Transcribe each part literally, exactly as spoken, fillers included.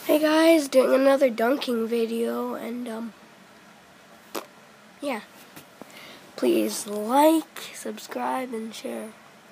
Hey guys, doing another dunking video, and um, yeah, please like, subscribe, and share.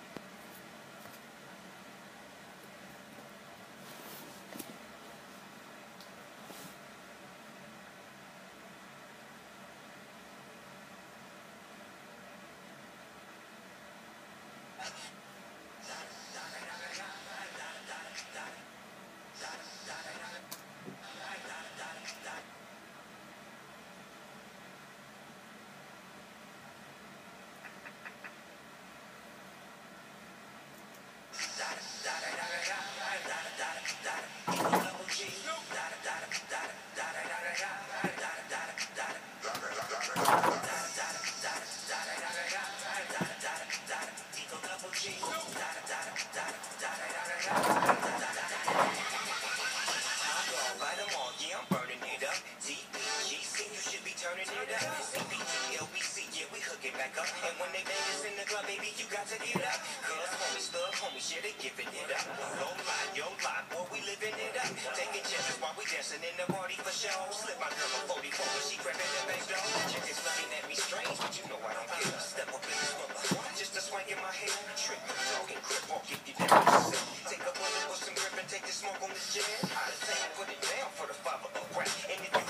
And when they bang us in the club, baby, you got to get up. Cause homies, thug homies, yeah, they giving it up. No lie, yo lie, boy, we living it up. Taking chances while we dancing in the party for show. Slip my girl a forty-four when she grabbing the back door. Chick is looking at me strange, but you know I don't care. Step up in this mother, just a swank in my head. Trick, dog, and grip, walk, if you down to sit. Take a bullet with some grip and take the smoke on this jet. Out of town, put it down for the father of rap. And if you